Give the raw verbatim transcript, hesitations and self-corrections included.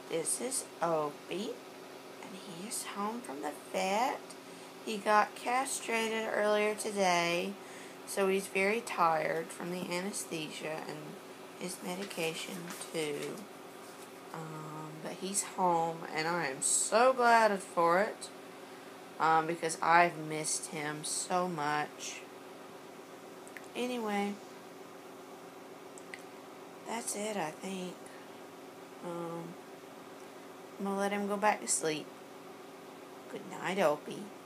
This is Opie, and he is home from the vet. He got castrated earlier today, so he's very tired from the anesthesia and his medication too. Um, but he's home, and I am so glad for it, um, because I've missed him so much. Anyway, that's it, I think. Um, I'm going to let him go back to sleep. Good night, Opie.